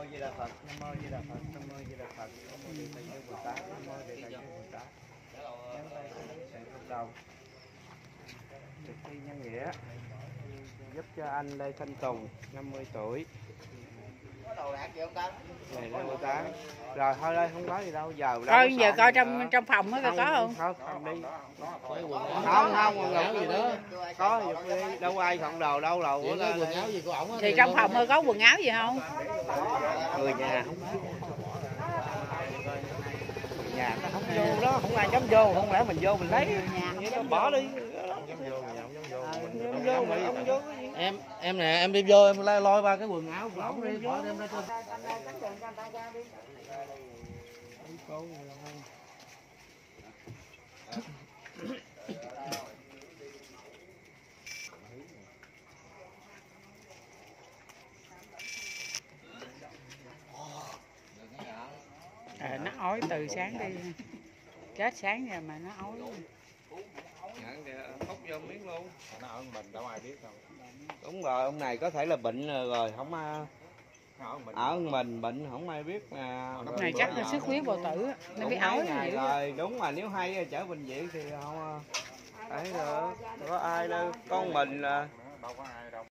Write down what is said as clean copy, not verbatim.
Di Đà Phật, Nam mô Di Đà Phật, Nam mô Di Đà Phật, Nam mô Địa Tạng Vương Bồ Tát, Nam mô Địa Tạng Vương Bồ Tát. Nhắm tay sàn cộng đồng. Thực thi nhân nghĩa giúp cho anh Lê Thanh Tùng 50 tuổi. Có đồ đạc gì không ta? Này Lê Bồ Tát. Rồi thôi đây không có gì đâu, giờ Coi giờ coi trong phòng có không? Không đi. Không ngủ gì nữa. Có gì đi, đâu ai soạn đồ đâu đâu. Quần áo gì của ổng Thì trong phòng có quần áo gì không? Người nhà không có. Nhà nó không vô đó, không ai dám vô, không lẽ mình vô mình lấy vậy đó, bỏ đi. Em nè, em đi vô em lôi ba cái quần áo của ổng đi, bỏ đem ra cho. Nó ói từ sáng đi. Chết sáng giờ mà nó ói. Hút vô miếng luôn. Nó ở mình đâu ai biết đâu. Đúng rồi, ông này có thể là bệnh rồi, không ở mình bệnh không ai biết mà. Ông này chắc là xuất huyết bào tử, nó bị ói rồi. Đúng mà nếu hay chở bệnh viện thì không ấy được, có ai đâu, con mình là đâu có ai đâu.